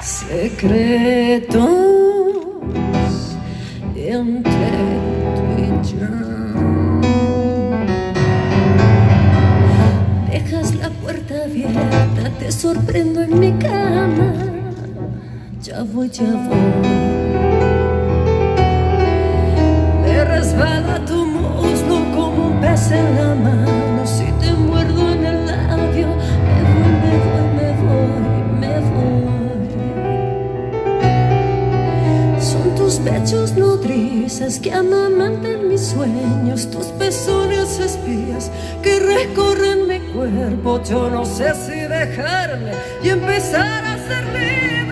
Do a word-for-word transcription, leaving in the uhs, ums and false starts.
Secretos entre tú y yo. Dejas la puerta abierta, te sorprendo en mi cama. Ya voy, ya voy. Me resbala tu muslo como un pez en la mano. Si te muerdo en el labio, me voy, me voy, me voy, me voy. Son tus pechos nodrizas que amamantan mis sueños, tus pezones espías que recorren mi cuerpo. Yo no sé si dejarme y empezar a ser libre.